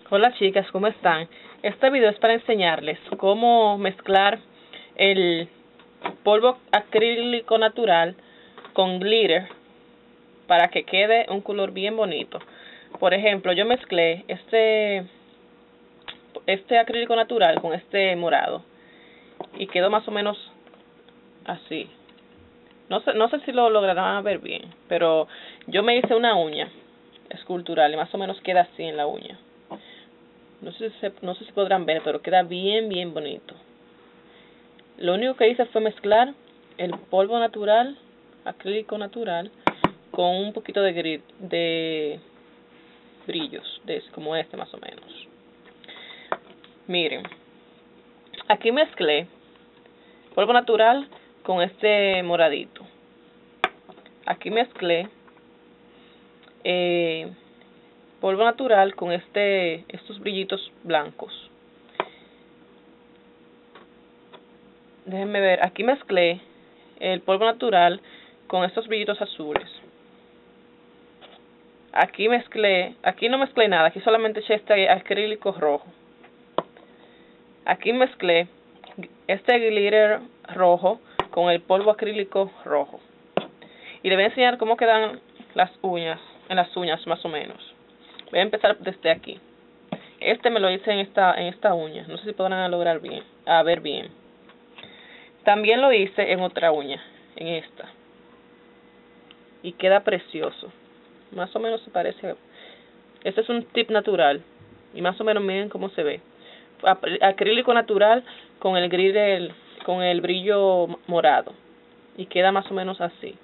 Hola chicas, ¿cómo están? Este video es para enseñarles cómo mezclar el polvo acrílico natural con glitter para que quede un color bien bonito. Por ejemplo, yo mezclé este acrílico natural con este morado y quedó más o menos así. No sé si lo lograrán ver bien, pero yo me hice una uña escultural y más o menos queda así en la uña. No sé si podrán ver, pero queda bien bonito. Lo único que hice fue mezclar el polvo natural, acrílico natural, con un poquito de brillos, como este más o menos. Miren, aquí mezclé polvo natural con este moradito. Aquí mezclé polvo natural con estos brillitos blancos. Déjenme ver, aquí mezclé el polvo natural con estos brillitos azules. Aquí no mezclé nada, aquí solamente eché este acrílico rojo. Aquí mezclé este glitter rojo con el polvo acrílico rojo. Y les voy a enseñar cómo quedan las uñas, en las uñas más o menos. Voy a empezar desde aquí. Este me lo hice en esta uña, no sé si podrán ver bien. También lo hice en otra uña, en esta. Y queda precioso. Más o menos se parece. Este es un tip natural. Y más o menos miren cómo se ve. Acrílico natural con el brillo morado. Y queda más o menos así.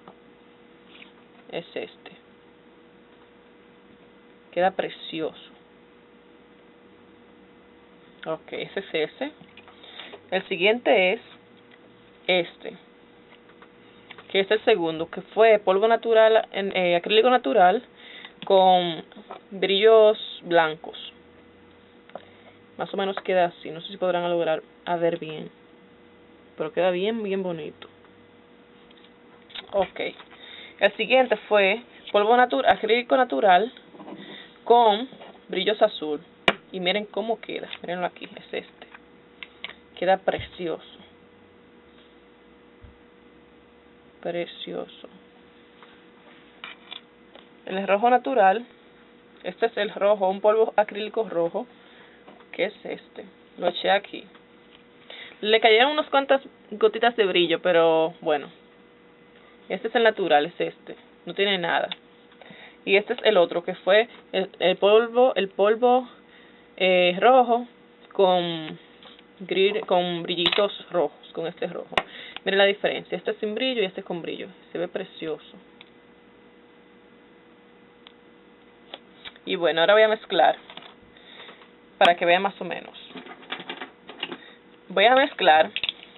Es este. Queda precioso. Ok, ese es ese. El siguiente es este, que es el segundo, que fue polvo natural, acrílico natural con brillos blancos. Más o menos queda así, no sé si podrán lograr ver bien, pero queda bien bonito. Ok, el siguiente fue polvo acrílico natural con brillos azul. Y miren cómo queda, mirenlo aquí, es este. Queda precioso. Precioso. El rojo natural, este es el rojo, un polvo acrílico rojo, que es este. Lo eché aquí. Le cayeron unas cuantas gotitas de brillo, pero bueno. Este es el natural, es este. No tiene nada. Y este es el otro, que fue el polvo rojo con brillitos rojos, con este rojo. Miren la diferencia. Este es sin brillo y este es con brillo. Se ve precioso. Y bueno, ahora voy a mezclar para que vean más o menos. Voy a mezclar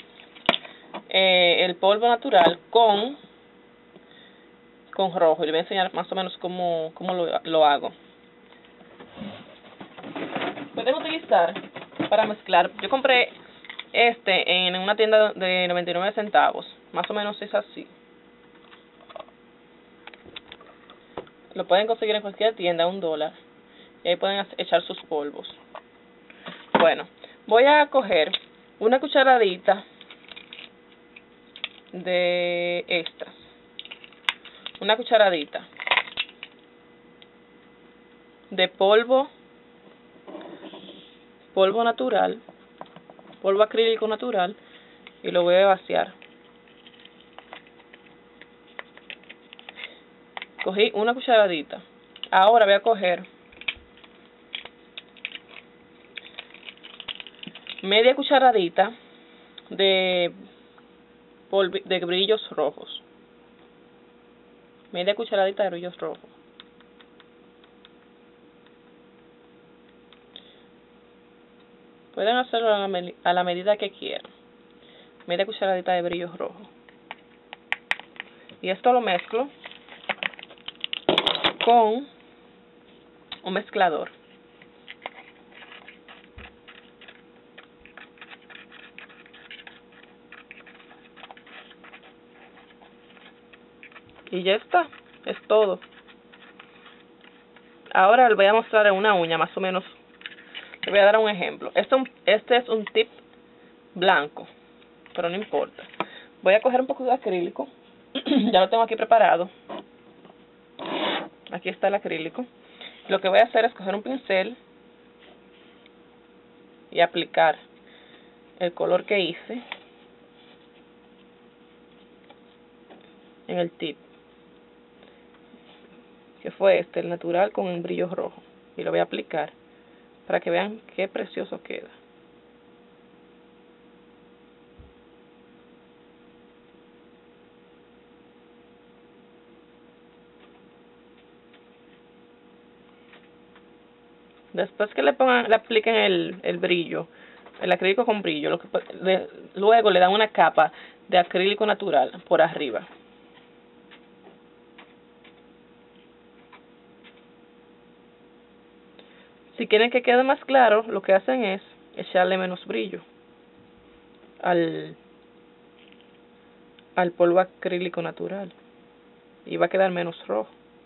el polvo natural con rojo. Y les voy a enseñar más o menos cómo lo hago. Pueden utilizar para mezclar. Yo compré en una tienda de 99 centavos. Más o menos es así. Lo pueden conseguir en cualquier tienda, $1. Y ahí pueden echar sus polvos. Bueno, voy a coger una cucharadita de estas. Una cucharadita de polvo natural, polvo acrílico natural, y lo voy a vaciar. Cogí una cucharadita. Ahora voy a coger media cucharadita de brillos rojos. Media cucharadita de brillos rojos. Pueden hacerlo a la medida que quieran. Media cucharadita de brillos rojos. Y esto lo mezclo con un mezclador. Y ya está, es todo. Ahora les voy a mostrar en una uña, más o menos. Les voy a dar un ejemplo. Este es un tip blanco, pero no importa. Voy a coger un poco de acrílico. Ya lo tengo aquí preparado. Aquí está el acrílico. Lo que voy a hacer es coger un pincel y aplicar el color que hice en el tip, que fue el natural con un brillo rojo, y lo voy a aplicar para que vean qué precioso queda. Después que le apliquen el brillo, el acrílico con brillo, luego le dan una capa de acrílico natural por arriba. Si quieren que quede más claro, lo que hacen es echarle menos brillo al polvo acrílico natural y va a quedar menos rojo.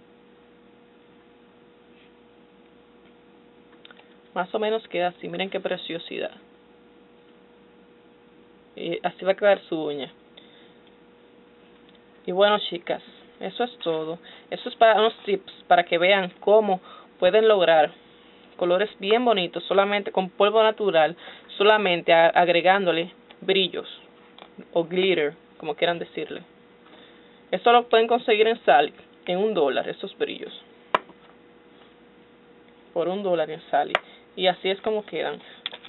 Más o menos queda así, miren qué preciosidad. Y así va a quedar su uña. Y bueno, chicas, eso es todo. Eso es para unos tips para que vean cómo pueden lograr colores bien bonitos solamente con polvo natural, solamente agregándole brillos o glitter, como quieran decirle. Esto lo pueden conseguir en Sally en $1, esos brillos. Por $1 en Sally. Y así es como quedan.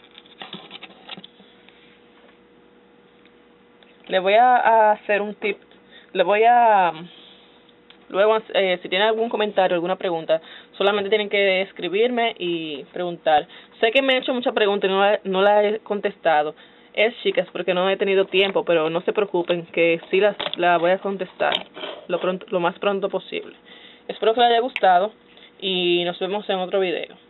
Le voy a hacer un tip. Le voy a... Luego, si tienen algún comentario, alguna pregunta, solamente tienen que escribirme y preguntar. Sé que me han hecho muchas preguntas y no la he contestado. Chicas, porque no he tenido tiempo, pero no se preocupen, que sí la voy a contestar lo más pronto posible. Espero que les haya gustado y nos vemos en otro video.